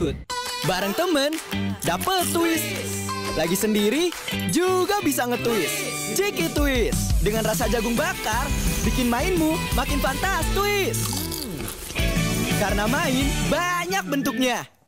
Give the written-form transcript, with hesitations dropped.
food. Bareng temen, dapet twist. Lagi sendiri, juga bisa nge-twist. Jiki Twist. Dengan rasa jagung bakar, bikin mainmu makin fantastis. Karena main banyak bentuknya.